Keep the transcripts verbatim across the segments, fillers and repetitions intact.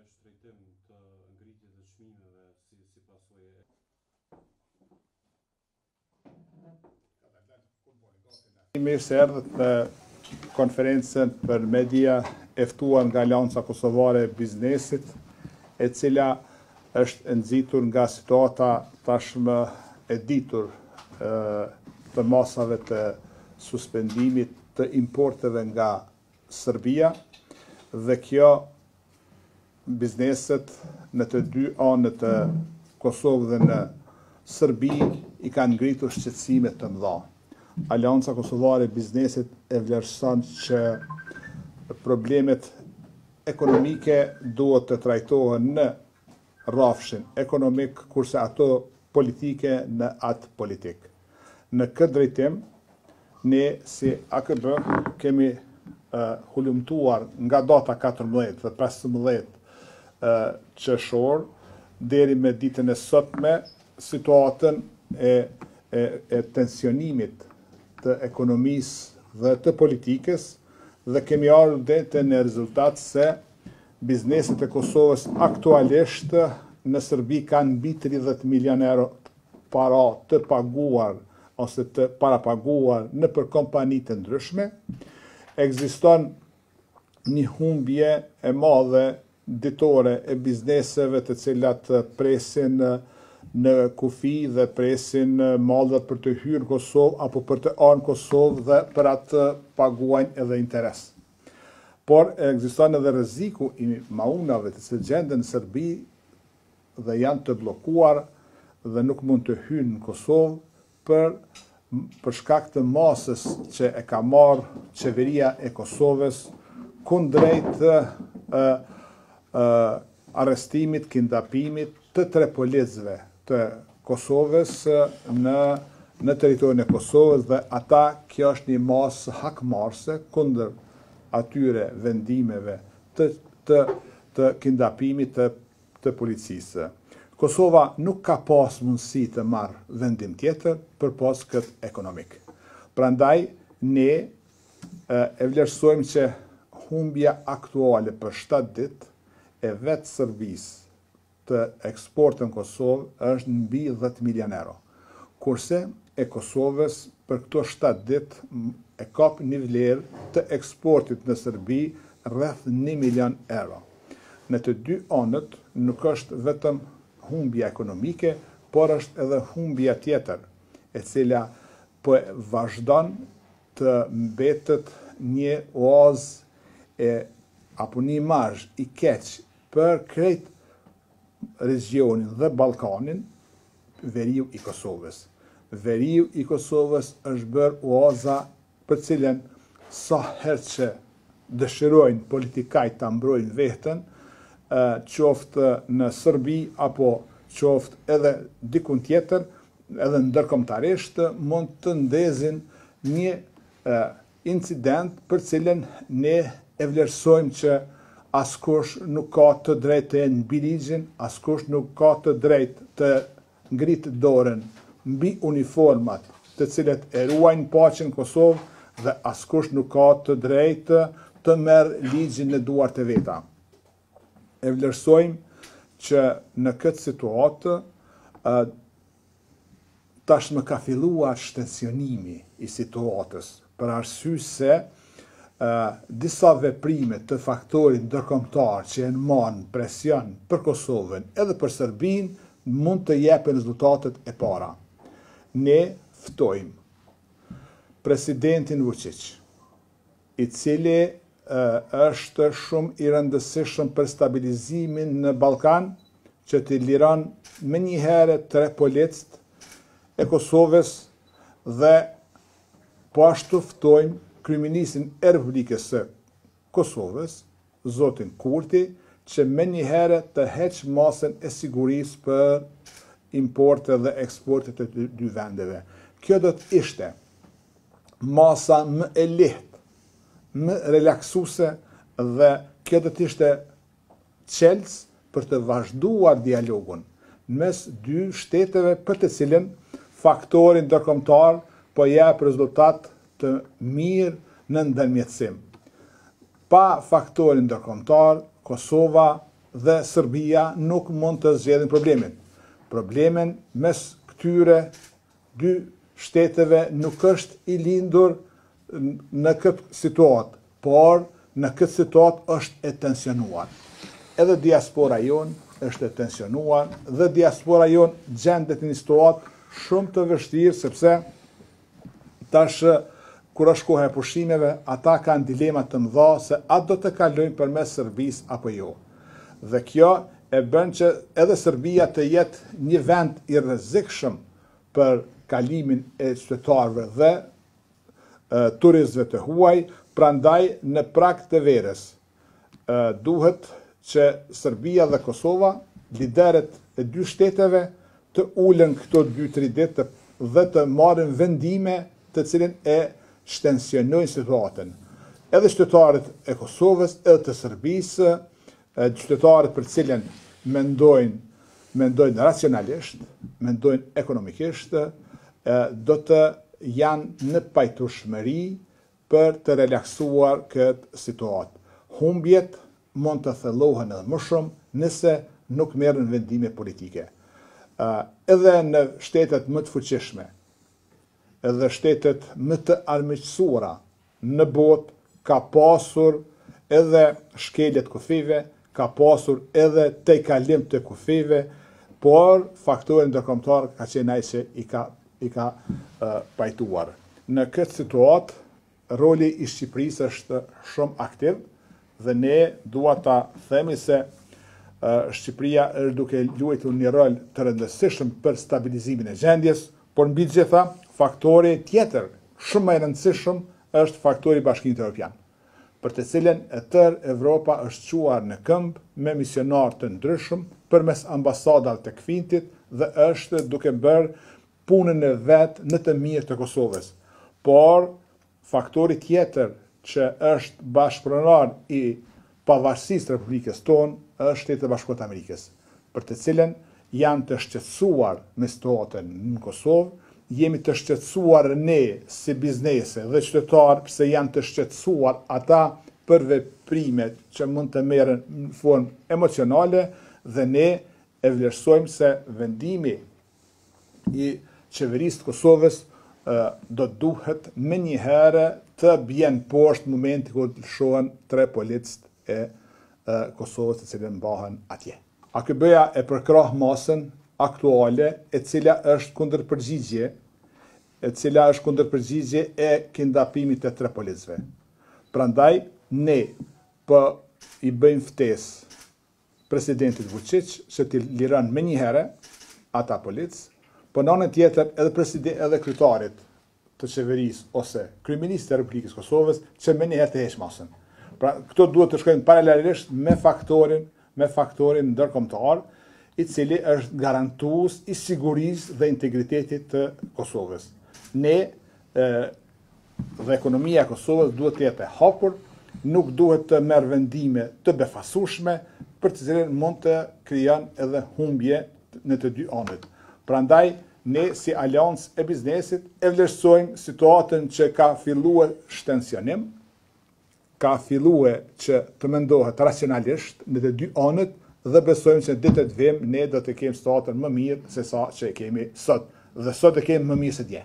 shtrejtim të ngritjes së çmimeve si si pasojë. Mirë se erdhët në konferencën për media e ftuar nga Alianca Kosovare e Biznesit, e cila është nxitur nga situata tashmë e ditur e, të masave të suspendimit të importeve nga Serbia, dhe kjo bizneset në të dy anët të Kosovë dhe në Serbi i kanë ngritur shqetësime të mëdha. Alianca Kosovare e Biznesit e vlerëson që problemet ekonomike duhet të trajtohen në rrafshin ekonomik, kurse ato politike në atë politik. Në këtë drejtim, ne si A K B kemi uh, hulumtuar nga data katërmbëdhjetë dhe pesëmbëdhjetë uh, qershor deri me ditën e sotme situatën e, e, e tensionimit të ekonomisë dhe të politikës, dhe kemi ardhur në rezultat se bizneset e Kosovës aktualisht në Serbi kanë mbi tridhjetë milion euro para të paguar ose të parapaguar në për kompani të ndryshme. Ekziston një humbje e madhe ditore e bizneseve të cilat presin në kufi dhe presin mallrat për të hyrë në Kosovë apo për të ardhur në Kosovë dhe për atë paguajnë edhe interes. Por ekziston edhe rreziku i maunave të cilët gjenden në Serbi dhe janë të bllokuar dhe nuk mund të hyjnë në Kosovë për për shkak të masës që e ka marrë qeveria e Kosovës kundrejt ë arrestimit, kidnapimit të tre policëve të Kosovës në në territorin e Kosovës, dhe ata kjo është një masë hakmarrëse kundër atyre vendimeve të të të kidnapimit të të policisë. Kosova nuk ka pas mundësi të marrë vendim tjetër për pas këtë ekonomik. Prandaj ne e, e vlerësojmë që humbja aktuale për shtatë ditë e vetë Serbisë të eksportën në Kosovë është mbi dhjetë milion euro, kurse e Kosovës për këto shtatë ditë e kap një vlerë të eksportit në Serbi rreth një milion euro. Në të dy anët nuk është vetëm humbja ekonomike, por është edhe humbja tjetër, e cila po vazhdon të mbetet një oazë e apo një imazh i keq për krejt regionin dhe Ballkanin, veriu i Kosovës. Veriu i Kosovës është bërë oaza për cilën sa herë që dëshirojnë politikajt ta mbrojnë veten, qoftë në Serbi apo qoftë edhe dikun tjetër, edhe ndërkombëtarisht mund të ndezin një incident për cilën ne e vlerësojmë që askush nuk ka të drejtë të jenë mbi ligjin, askush nuk ka të drejtë të ngritë dorën mbi uniformat të cilët e ruajnë paqen në Kosovë, dhe askush nuk ka të drejtë të merr ligjin në duart e veta. E vlerësojmë që në këtë situatë tashmë ka filluar shtensionimi i situatës, për arsye se Uh, disa veprime të faktorit ndërkombëtar që e marrën presion për Kosovën edhe për Serbinë mund të jepin rezultatet e para. Ne ftojmë presidentin Vučić, i cili uh, është shumë i rëndësishëm për stabilizimin në Ballkan, që të liron me një herë tre policët e Kosovës, dhe po ashtu ftojmë kryeministin e Republikës së Kosovës, zotin Kurti, që me një herë të heqë masën e sigurisë për importe dhe eksporte të dy vendeve. Kjo do të ishte masa më e lehtë, më relaksuese, dhe kjo do të ishte çelës për të vazhduar dialogun mes dy shteteve, për të cilën faktori ndërkombëtar po jep rezultat të mirë në ndërmjetësim. Pa faktorin ndërkombëtar, Kosova dhe Serbia nuk mund të zgjedhin problemin. Problemin mes këtyre dy shteteve nuk është i lindur në këtë situatë, por në këtë situatë është e tensionuar. Edhe diaspora jonë është e tensionuar dhe diaspora jonë gjendet në një situatë shumë të vështirë, sepse tash kur është koha e pushimeve, ata kanë dilema të mëdha se a do të kalojnë përmes Serbisë apo jo. Dhe kjo e bën që edhe Serbia të jetë një vend i rrezikshëm për kalimin e qytetarëve dhe e, turistëve të huaj, prandaj në prag të verës e, duhet që Serbia dhe Kosova, liderët e dy shteteve, të ulen këto dy tri ditë dhe të marrin vendime të cilin e shtensionojnë situatën. Edhe qytetarët e Kosovës, edhe të Serbisë, qytetarët për cilin mendojnë, mendojnë racionalisht, mendojnë ekonomikisht, do të janë në pajtueshmëri për të relaksuar këtë situatë. Humbjet mund të thellohen edhe më shumë nëse nuk merren vendime politike. Edhe në shtetet më të fuqishme, edhe shtetet më të armiqësuara në botë ka pasur edhe shkeljet kufive, ka pasur edhe tejkalim të kufive, por faktori ndërkombëtar ka qenë ai që i ka i ka uh, pajtuar. Në këtë situatë, roli i Shqipërisë është shumë aktiv dhe ne dua ta themi se uh, Shqipëria është duke luajtur një rol të rëndësishëm për stabilizimin e gjendjes, por mbi të gjitha faktori tjetër shumë më i rëndësishëm është faktori i Bashkimit Evropian, për të cilën e tërë Evropa është çuar në këmbë me misionarë të ndryshëm përmes ambasadave të kfintit dhe është duke bërë punën e vet në të mirë të Kosovës. Por faktori tjetër që është bashkëpronar i pavarësisë të Republikës tonë është Shtetet e Bashkuara të Amerikës, për të cilën janë të shqetësuar me situatën në Kosovë, jemi të shqetësuar ne si biznese dhe qytetarë pse janë të shqetësuar ata për veprimet që mund të merren në formë emocionale dhe ne e vlerësojmë se vendimi i qeverisë të Kosovës do duhet me një herë të bjen poshtë momenti kur të lëshohen tre policët e Kosovës të cilën mbahen atje. A ky bëja e përkrah masën aktuale e cila është kundërpërgjigje, e cila është kundërpërgjigje e kidnapimit të tre policëve. Prandaj ne po i bëjmë ftesë presidentit Vučić që t'i liron më një herë ata policë, po në anën tjetër edhe president edhe kryetarit të qeverisë ose kryeministit të Republikës Kosovës që më një herë të heq masën. Pra këto duhet të shkojnë paralelisht me faktorin, me faktorin ndërkombëtar, i cili është garantues i sigurisë dhe integritetit të Kosovës. Ne e, dhe ekonomia e Kosovës duhet të jetë e hapur, nuk duhet të merr vendime të befasueshme për të cilën mund të krijon edhe humbje në të dy anët. Prandaj, ne si Aleancë e Biznesit e vlerësojmë situatën që ka filluar shtensionim, ka filluar që të mendohet racionalisht në të dy anët dhe besojmë që ditët vim ne do të kemi situatën më mirë se sa që e kemi sot. Dhe sot e kemi më mirë se dje.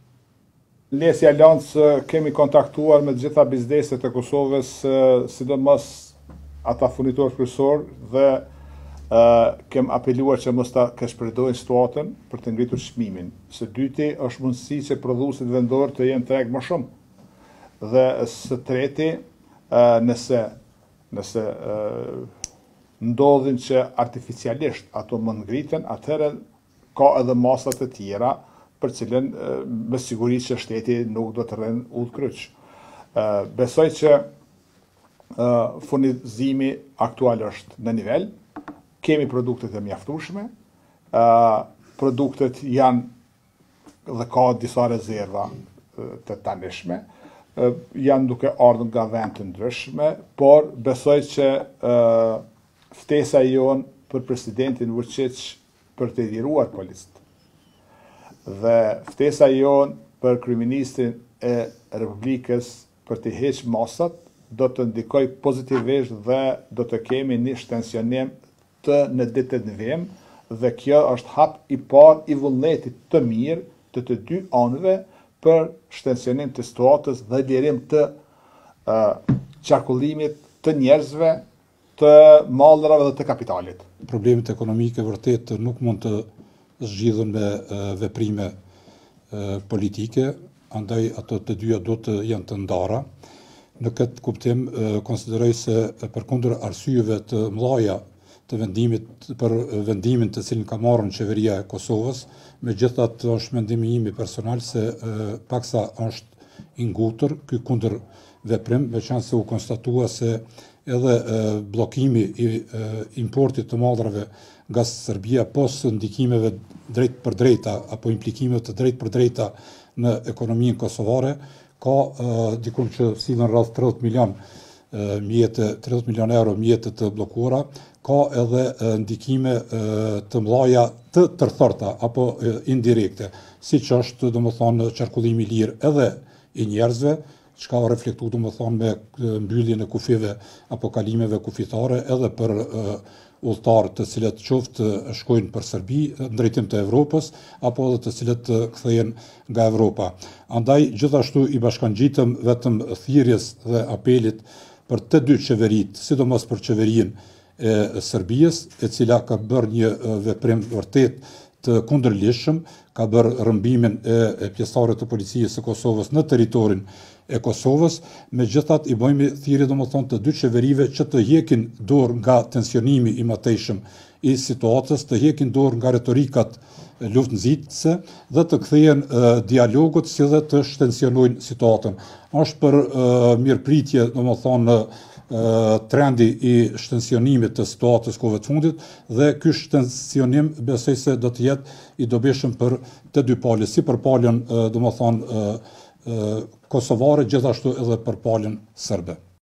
Ne si Aleancë kemi kontaktuar me të gjitha bizneset e Kosovës, sidomos ata furnitorë kryesor dhe Uh, kem apeluar që mos ta këshpërdojnë situatën për të ngritur çmimin. Së dyti është mundësi që prodhuesit vendor të jenë treg më shumë. Dhe së treti, uh, nëse nëse uh, ndodhin që artificialisht ato mund ngriten, atëherë ka edhe masa të tjera për cilën uh, me siguri që shteti nuk do të rënë udhkryq. Uh, besoj që uh, furnizimi aktual është në nivel. Kemi produktet e mjaftueshme, uh, produktet janë dhe ka disa rezerva uh, të tanishme, uh, janë duke ardhur nga vende të ndryshme, por besoj që uh, ftesa jonë për presidentin Vučić për të liruar policët dhe ftesa jonë për kryeministrin e Republikës për të hequr masat do të ndikoj pozitivisht dhe do të kemi një shtensionim të në ditët në vim, dhe kjo është hap i parë i vullnetit të mirë të të dy anëve për shtensionim të situatës dhe lirim të uh, qarkullimit të njerëzve, të mallrave dhe të kapitalit. Problemet ekonomike vërtet nuk mund të zgjidhen me uh, veprime uh, politike, andaj ato të dyja do të janë të ndara. Në këtë kuptim uh, konsideroj se përkundër arsyeve të mëdha të vendimit për vendimin të cilin ka marrën qeveria e Kosovës, megjithatë është mendimi im personal se uh, paksa është i ngutër ky kundër veprim, veçanse u konstatua se edhe uh, bllokimi i uh, importit të mallrave nga Serbia pos ndikimeve drejt për drejta apo implikimeve të drejt për drejta në ekonominë kosovare, ka uh, dikur që sillen rreth tridhjetë milion uh, mjete, tridhjetë milion euro mjete të bllokuara, ka edhe uh, ndikime uh, të mëdha të tërthorta apo uh, indirekte, siç është domethënë qarkullimi i lirë edhe i njerëzve, çka u reflektu domethënë me mbylljen e kufive apo kalimeve kufitare edhe për uh, udhëtar të cilët qoftë shkojnë për Serbi në drejtim të Evropës apo edhe të cilët kthehen nga Evropa. Andaj gjithashtu i bashkangjitëm vetëm thirrjes dhe apelit për të dy qeveritë, sidomos për qeverinë e Serbisë, e cila ka bërë një veprim vërtet të kundërligjshëm, ka bërë rrëmbimin e, e pjesëtarëve të policisë së Kosovës në territorin e Kosovës, megjithatë i bëjmë thirrje domethënë të dy qeverive që të hekin dorë nga tensionimi i mëtejshëm i situatës, të hekin dorë nga retorikat luftënxitëse dhe të kthehen uh, dialogut si dhe të shtensionojnë situatën. Është për uh, mirëpritje domethënë uh, trendi i shtensionimit të situatës kohëve të fundit dhe ky shtensionim besoj se do të jetë i dobishëm për të dy palët, si për palën uh, domethënë uh, kosovare, gjithashtu edhe për palën serbe.